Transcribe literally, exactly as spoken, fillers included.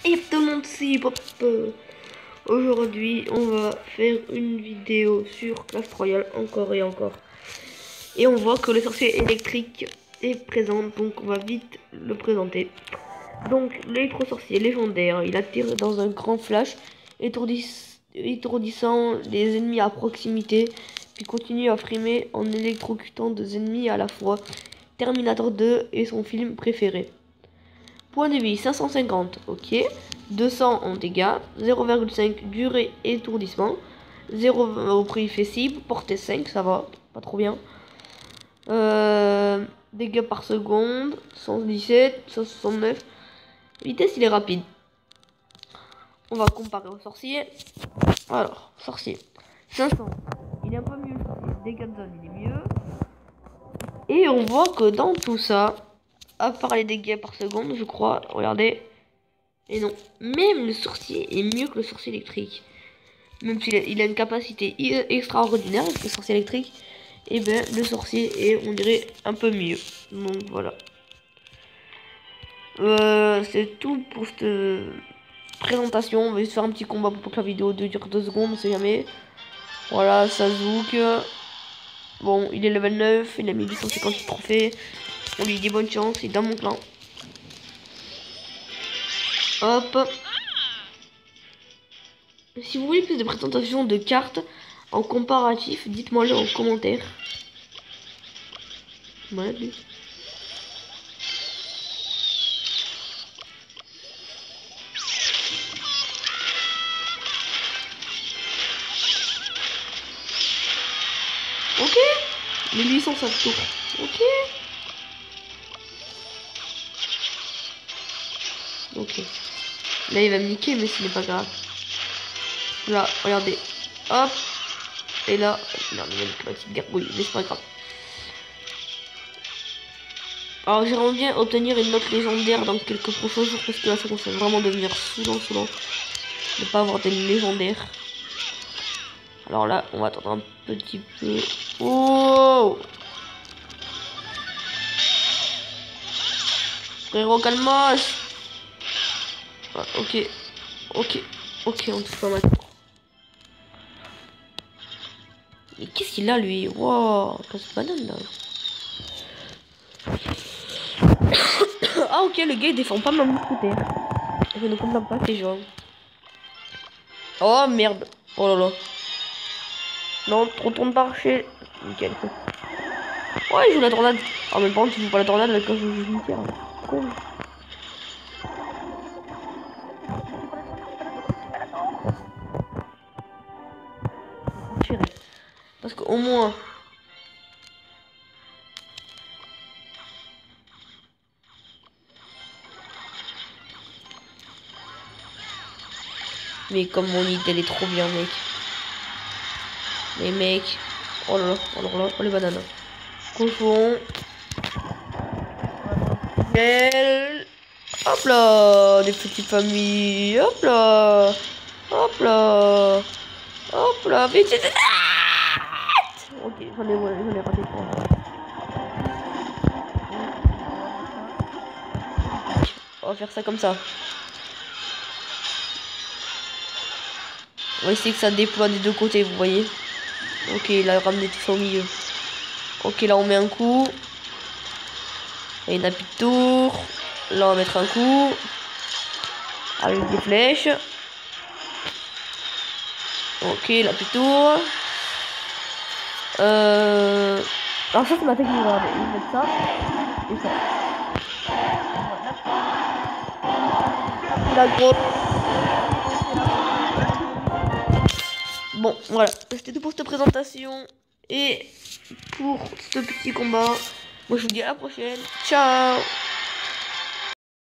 Et tout le monde, c'est Pop. Aujourd'hui, on va faire une vidéo sur Clash Royale encore et encore. Et on voit que le sorcier électrique est présent, donc on va vite le présenter. Donc, l'électro-sorcier légendaire, il attire dans un grand flash, étourdis, étourdissant les ennemis à proximité, puis continue à frimer en électrocutant deux ennemis à la fois. Terminator deux est son film préféré. Point de vie cinq cent cinquante, ok. deux cents en dégâts, zéro virgule cinq durée étourdissement, zéro au prix fait cible, portée cinq, ça va, pas trop bien. Euh, dégâts par seconde, cent dix-sept, cent soixante-neuf. Vitesse, il est rapide. On va comparer au sorcier. Alors, sorcier, cinq cents, il est un peu mieux. Dégâts de zone, il est mieux. Et on voit que dans tout ça, à part les dégâts par seconde, je crois, regardez. Et non, même le sorcier est mieux que le sorcier électrique. Même s'il a, il a une capacité extraordinaire, le sorcier électrique, et ben le sorcier est, on dirait, un peu mieux. Donc voilà. Euh, c'est tout pour cette présentation. On va juste faire un petit combat pour que la vidéo dure deux secondes, on sait jamais. Voilà, Sazuk. Bon, il est level neuf, il a mis huit cent cinquante trophées. On lui dit bonne chance, il est dans mon clan. Hop. Si vous voulez plus de présentation de cartes en comparatif, dites-moi le en commentaire. Voilà, lui. Ok. mille huit cent cinq tours. Ok. Ok. Là, il va me niquer, mais ce n'est pas grave. Là, regardez. Hop. Et là, merde, il y a une petite gargouille, mais c'est pas grave. Alors, j'aimerais bien obtenir une note légendaire dans quelques prochains jours, parce que là, ça commence à vraiment devenir saoulant, saoulant de pas avoir des légendaires. Alors là, on va attendre un petit peu. Oh! Frérot, calmos! Ah, ok. Ok. Ok, on touche pas maintenant. Mais qu'est-ce qu'il a, lui? Wow, casse banane, là. Ah, ok, le gars, il défend pas ma mousquetaire. Je ne comprends pas ces gens. Oh, merde. Oh là là. Non, retourne par chez... Nickel. Ouais, il joue la tornade. Ah, mais par contre, il joue pas la tornade quand je joue une tire. Con. Parce qu'au moins... Mais comme mon idée, elle est trop bien, mec. Mais mec... Oh là là, oh là là, oh les bananes. Cochon. Belle. Hop là, des petites familles. Hop là. Hop là. Hop là, vite, vite, vite. Ok, j'en ai, ouais, j'en ai raté trois. On va faire ça comme ça. On va essayer que ça déploie des deux côtés, vous voyez. Ok, il a ramené tout ça au milieu. Ok, là on met un coup. Et il a plus de tour. Là on va mettre un coup. Avec des flèches. Ok, il a plus de tour. Euh... Alors ça c'est ma technique, regardez. Je vais mettre ça. Et ça. La grosse. Bon, voilà. C'était tout pour cette présentation. Et pour ce petit combat. Moi je vous dis à la prochaine. Ciao.